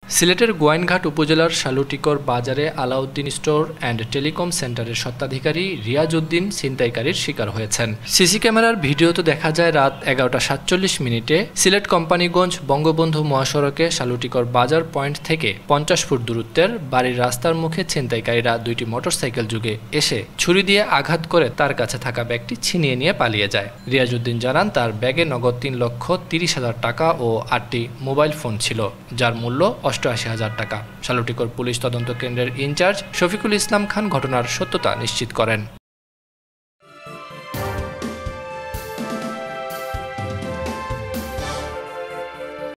সিলেটের গোয়াইনঘাট উপজেলার শালুটিকর বাজারে আলাউদ্দিন স্টোর অ্যান্ড টেলিকম সেন্টারের স্বত্বাধিকারী রিয়াজউদ্দিন ছিনতাইকারীর শিকার হয়েছেন। সিসি ক্যামেরার ভিডিওতে দেখা যায় রাত 11:47 সিলেট কোম্পানিগঞ্জ বঙ্গবন্ধু মহাসড়কে শালুটিকর বাজার পয়েন্ট থেকে 50 ফুট দূরত্বের বাড়ির রাস্তার মুখে ছিনতাইকারীরা দুইটি মোটরসাইকেল যুগে এসে ছুরি দিয়ে আঘাত করে তার কাছে থাকা ব্যাগটি ছিনিয়ে নিয়ে পালিয়ে যায়। রিয়াজউদ্দিন জানান তার ব্যাগে নগদ 3,30,000 টাকা ও 8টি মোবাইল ফোন ছিল, যার মূল্য 88,000 টাকা। শালুটিকর পুলিশ তদন্ত কেন্দ্রের ইনচার্জ শফিকুল ইসলাম খান ঘটনার সত্যতা নিশ্চিত করেন।